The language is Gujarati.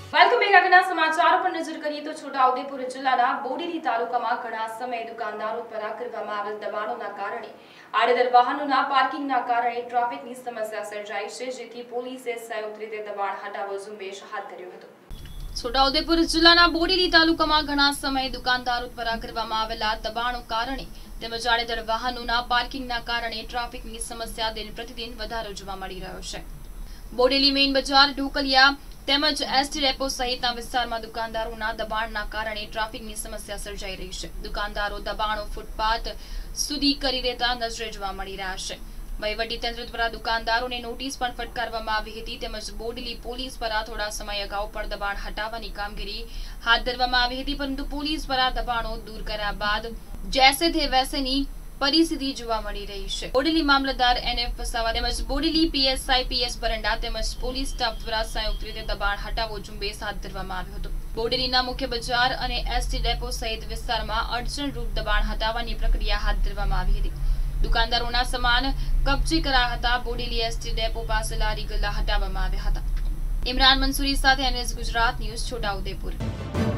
વેલકમ બેક આગળના સમાચારો પર નજર કરીએ તો છોટાઉદેપુર જિલ્લાના બોડેલી તાલુકામાં ઘણા સમય દુકાનદારો દ્વારા કરવામાં આવેલ દબાણોના કારણે આડેધડ વાહનોના પાર્કિંગના કારણે ટ્રાફિકની સમસ્યા સર્જાઈ છે, જેથી પોલીસે સંયુક્ત રીતે દબાણ હટાવો ઝુંબેશ હાથ ધર્યો હતો। છોટાઉદેપુર જિલ્લાના બોડેલી તાલુકામાં ઘણા સમય દુકાનદારો દ્વારા કરવામાં આવેલા દબાણો કારણે તેમજ આડેધડ વાહનોના પાર્કિંગના કારણે ટ્રાફિકની સમસ્યા દિન પ્રતિદિન વધારો જોવા મળી રહ્યો છે। બોડેલી મેઇન બજાર, ઢોકલિયા તેમજ એસટી ડેપો સહિતના વિસ્તારમાં દુકાનદારોના દબાણના કારણે ટ્રાફિકની સમસ્યા સર્જાઈ રહી છે। દુકાનદારો દબાણો ફૂટપાથ સુધી કરી દેતા નજરે જોવા મળી રહ્યા છે। વહીવટીતંત્ર દ્વારા દુકાનદારોને નોટિસ પણ ફટકારવામાં આવી હતી, તેમજ બોડેલી પોલીસ દ્વારા થોડા સમય અગાઉ પણ દબાણ હટાવવાની કામગીરી હાથ ધરવામાં આવી હતી, પરંતુ પોલીસ દ્વારા દબાણો દૂર કર્યા બાદ જૈસે થે વૈસેની પરિસ્થિતિ જોવા મળી રહી છે। બોડેલી મામલતદાર NF વસાવા તેમજ બોડેલી PSI PS બરંડા તેમજ પોલીસ સ્ટાફ દ્વારા સંયુક્ત રીતે દબાણ હટાવો ઝુંબેશ હાથ ધરવામાં આવ્યો હતો। બોડેલીના મુખ્ય બજાર અને એસટી ડેપો સહિત વિસ્તારમાં અડચણરૂપ દબાણ હટાવવાની પ્રક્રિયા હાથ ધરવામાં આવી હતી। દુકાનદારોના સામાન કબજે કરાયા હતા। બોડેલી એસટી ડેપો પાસે લારી ગલ્લા હટાવવામાં આવ્યા હતા। ઇમરાન મંસૂરી સાથે NS ગુજરાત ન્યૂઝ, છોટાઉદેપુર।